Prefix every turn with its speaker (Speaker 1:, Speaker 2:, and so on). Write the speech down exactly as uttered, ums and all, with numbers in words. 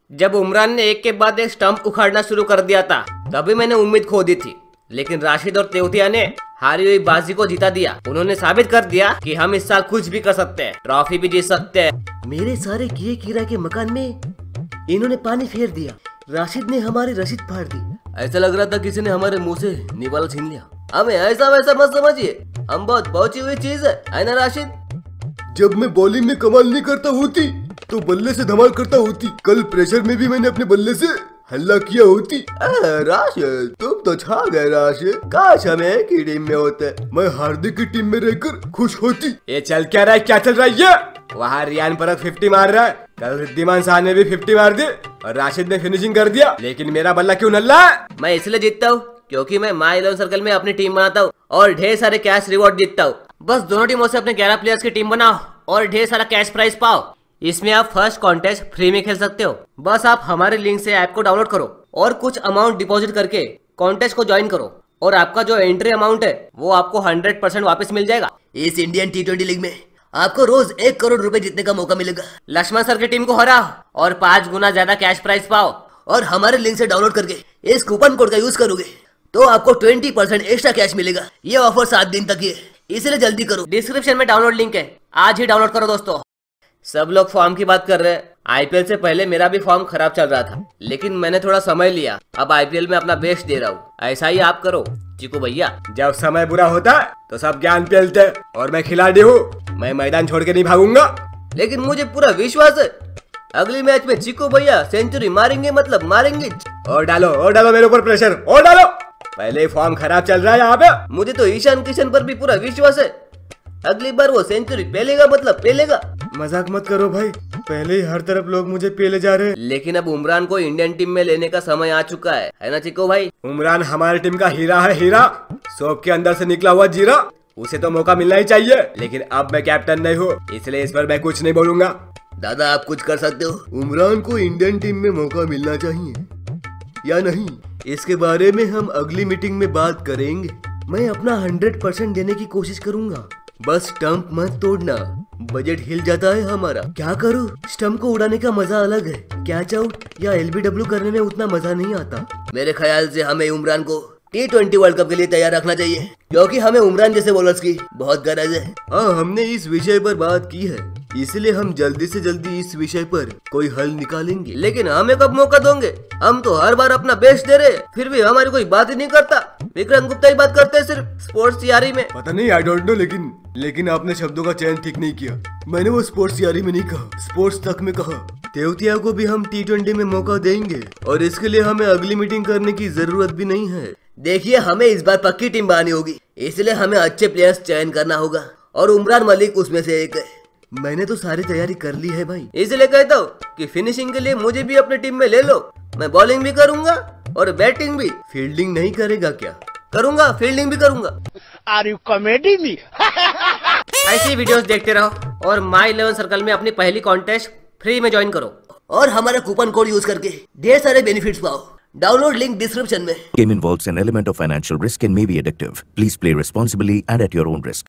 Speaker 1: जब उमरान ने एक के बाद एक स्टंप उखाड़ना शुरू कर दिया था तभी मैंने उम्मीद खो दी थी, लेकिन राशिद और तेवतिया ने हारी हुई बाजी को जीता दिया। उन्होंने साबित कर दिया कि हम इस साल कुछ भी कर सकते हैं, ट्रॉफी भी जीत सकते हैं।
Speaker 2: मेरे सारे किए कीरा के मकान में इन्होंने पानी फेर दिया। राशिद ने हमारी रसीद फाड़ दी।
Speaker 3: ऐसा लग रहा था किसी ने हमारे मुंह से निवाला छीन लिया। हमें ऐसा वैसा मत समझिए, हम बहुत पहुंची हुई चीज है, है ना राशिद?
Speaker 4: जब मैं बॉलिंग में कमाल नहीं करता होती तो बल्ले से धमाल करता होती। कल प्रेशर में भी मैंने अपने बल्ले से हल्ला किया होती। राशिद तुम तो छा गए राशिद, काश हम एक ही टीम में होते। मैं हार्दिक की टीम में रहकर खुश होती।
Speaker 1: ये चल क्या रहा है, क्या चल रहा है ये? वहाँ रियान परत फिफ्टी मार रहा है, कल रिद्धिमान शाह ने भी फिफ्टी मार दी और राशिद ने फिनिशिंग कर दिया, लेकिन मेरा बल्ला क्यों नल्ला है? मैं इसलिए जीतता हूँ क्योंकि मैं माई इलेवन सर्कल में अपनी टीम बनाता हूँ और ढेर सारे कैश रिवॉर्ड जीतता हूँ। बस दोनों टीमों से अपने ग्यारह प्लेयर्स की टीम बनाओ और ढेर सारा कैश प्राइज पाओ। इसमें आप फर्स्ट कॉन्टेस्ट फ्री में खेल सकते हो। बस आप हमारे लिंक से ऐप को डाउनलोड करो और कुछ अमाउंट डिपॉजिट करके कॉन्टेस्ट को ज्वाइन करो और आपका जो एंट्री अमाउंट है वो आपको हंड्रेड परसेंट वापस मिल जाएगा।
Speaker 2: इस इंडियन टी ट्वेंटी लीग में आपको रोज एक करोड़ रुपए जीतने का मौका मिलेगा।
Speaker 1: लक्ष्मण सर की टीम को हराओ और पाँच गुना ज्यादा कैश प्राइज पाओ
Speaker 2: और हमारे लिंक से डाउनलोड करके इस कूपन कोड का यूज करोगे तो आपको ट्वेंटी परसेंट एक्स्ट्रा कैश मिलेगा। ये ऑफर सात दिन तक ही है, इसलिए जल्दी करो।
Speaker 1: डिस्क्रिप्शन में डाउनलोड लिंक है, आज ही डाउनलोड करो दोस्तों। सब लोग फॉर्म की बात कर रहे हैं। आईपीएल से पहले मेरा भी फॉर्म खराब चल रहा था, लेकिन मैंने थोड़ा समय लिया। अब आईपीएल में अपना बेस्ट दे रहा हूँ। ऐसा ही आप करो चिकू भैया।
Speaker 3: जब समय बुरा होता है तो सब ज्ञान पेलते और मैं खिलाड़ी हूँ, मैं मैदान छोड़ के नहीं भागूंगा।
Speaker 1: लेकिन मुझे पूरा विश्वास है अगली मैच में चिकू भैया सेंचुरी मारेंगे, मतलब मारेंगे।
Speaker 3: और डालो और डालो मेरे ऊपर प्रेशर, और डालो। पहले ही फॉर्म खराब चल रहा है यहाँ पे।
Speaker 1: मुझे तो ईशान किशन पर भी पूरा विश्वास है, अगली बार वो सेंचुरी पेलेगा, मतलब पेलेगा।
Speaker 4: मजाक मत करो भाई, पहले ही हर तरफ लोग मुझे पेले जा रहे हैं।
Speaker 1: लेकिन अब उमरान को इंडियन टीम में लेने का समय आ चुका है, है ना चिको भाई?
Speaker 3: उमरान हमारी टीम का हीरा है, हीरा, सोप के अंदर से निकला हुआ जीरा। उसे तो मौका मिलना ही चाहिए, लेकिन अब मैं कैप्टन नहीं हूँ, इसलिए इस पर मैं कुछ नहीं बोलूंगा।
Speaker 2: दादा आप कुछ कर सकते हो।
Speaker 4: उमरान को इंडियन टीम में मौका मिलना चाहिए या नहीं, इसके बारे में हम अगली मीटिंग में बात करेंगे। मैं अपना हंड्रेड परसेंट देने की कोशिश करूंगा, बस स्टंप मत तोड़ना। बजट हिल जाता है हमारा। क्या करूं? स्टंप को उड़ाने का मजा अलग है, कैच आउट या एलबीडब्ल्यू करने में उतना मजा नहीं आता।
Speaker 2: मेरे ख्याल से हमें उमरान को टी ट्वेंटी वर्ल्ड कप के लिए तैयार रखना चाहिए, क्योंकि हमें उमरान जैसे बॉलर्स की बहुत गरज है।
Speaker 4: हाँ, हमने इस विषय पर बात की है, इसलिए हम जल्दी से जल्दी इस विषय पर कोई हल निकालेंगे।
Speaker 1: लेकिन हमें कब मौका दोगे? हम तो हर बार अपना बेस्ट दे रहे, फिर भी हमारी कोई बात ही नहीं करता। विक्रम गुप्ता ही बात करते हैं सिर्फ स्पोर्ट्स यारी में।
Speaker 4: पता नहीं, आई डोंट नो, लेकिन लेकिन आपने शब्दों का चयन ठीक नहीं किया। मैंने वो स्पोर्ट्स यारी में नहीं कहा, स्पोर्ट्स तक में कहा। तेवतिया को भी हम टी ट्वेंटी में मौका देंगे और इसके लिए हमें अगली मीटिंग करने की जरूरत भी नहीं है।
Speaker 2: देखिए, हमें इस बार पक्की टीम बनानी होगी, इसलिए हमें अच्छे प्लेयर्स चयन करना होगा और उमरान मलिक उसमें से एक है।
Speaker 4: मैंने तो सारी तैयारी कर ली है भाई,
Speaker 1: इसलिए कहता हूँ कि फिनिशिंग के लिए मुझे भी अपनी टीम में ले लो। मैं बॉलिंग भी करूंगा और बैटिंग भी।
Speaker 4: फील्डिंग नहीं करेगा क्या?
Speaker 1: करूंगा, फील्डिंग भी करूंगा।
Speaker 5: Are you comedy me?
Speaker 1: ऐसी वीडियोस देखते रहो और माई इलेवन सर्कल में अपनी पहली कॉन्टेस्ट फ्री में ज्वाइन करो
Speaker 2: और हमारा कूपन कोड यूज करके ढेर सारे बेनिफिट्स पाओ। डाउनलोड लिंक डिस्क्रिप्शन में।
Speaker 6: Game involves an element of financial risk and may be addictive. Please play responsibly and at your own risk.